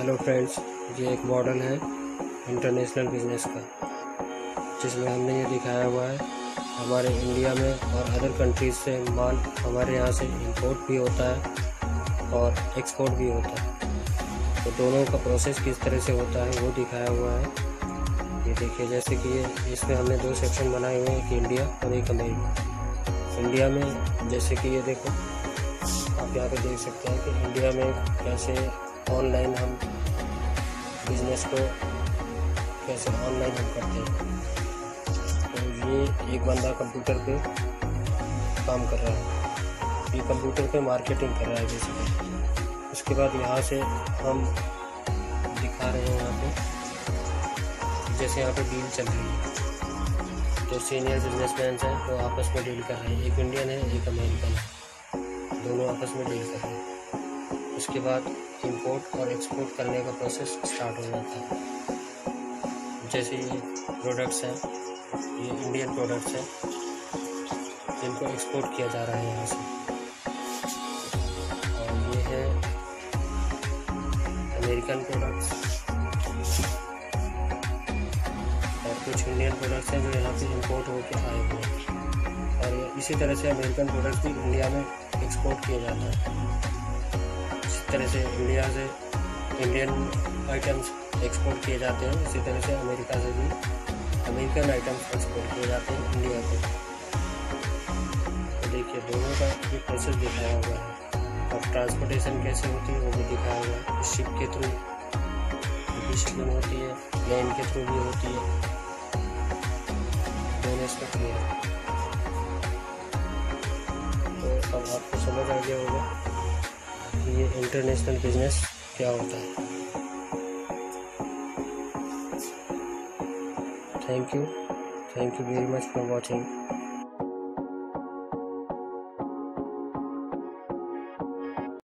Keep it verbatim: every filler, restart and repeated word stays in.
Hello friends, ये एक model है इंटरनेशनल बिजनेस का, जिसमें हमने ये दिखाया हुआ है हमारे इंडिया में और अदर कंट्रीज से माल हमारे यहाँ से इंपोर्ट भी होता है और एक्सपोर्ट भी होता है। तो दोनों का प्रोसेस किस तरह से होता है वो दिखाया हुआ है। ये देखिए, जैसे कि ये इसमें हमने दो सेक्शन बनाए हुए हैं, एक इंडिया और एक अमेरिका। इंडिया में जैसे कि ये देखो, आप यहाँ पे देख सकते हैं कि इंडिया में कैसे ऑनलाइन हम बिजनेस को कैसे ऑनलाइन हम करते हैं। तो ये एक बंदा कंप्यूटर पे काम कर रहा है, ये कंप्यूटर पे मार्केटिंग कर रहा है बेसिकली। उसके बाद यहाँ से हम दिखा रहे हैं यहाँ पे, जैसे यहाँ पे डील चल रही है। तो सीनियर बिजनेसमैन हैं वो आपस में डील कर रहे हैं, एक इंडियन है एक अमेरिकन है, दोनों आपस में डील कर रहे हैं। उसके बाद इंपोर्ट और एक्सपोर्ट करने का प्रोसेस स्टार्ट हो जाता है। जैसे ये प्रोडक्ट्स हैं, ये इंडियन प्रोडक्ट्स हैं जिनको एक्सपोर्ट किया जा रहा है यहाँ से, और ये है अमेरिकन प्रोडक्ट्स और कुछ इंडियन प्रोडक्ट्स हैं जो यहाँ पे इंपोर्ट होकर आए हुए हैं। और इसी तरह से अमेरिकन प्रोडक्ट्स भी इंडिया में एक्सपोर्ट किया जाता है। इसी तरह से इंडिया से इंडियन आइटम्स एक्सपोर्ट किए जाते हैं, इसी तरह से अमेरिका से भी अमेरिकन आइटम्स एक्सपोर्ट किए जाते हैं इंडिया को। तो देखिए, दोनों का ये प्रोसेस दिखाया हुआ है और ट्रांसपोर्टेशन कैसे होती है वो भी दिखाया हुआ है। शिप के थ्रू भी शिपिंग होती है, प्लेन के थ्रू भी होती है, दोनों इसमें क्लियर है। तो अब आपको समझ आ गया होगा कि ये इंटरनेशनल बिजनेस क्या होता है। Thank you thank you very much for watching.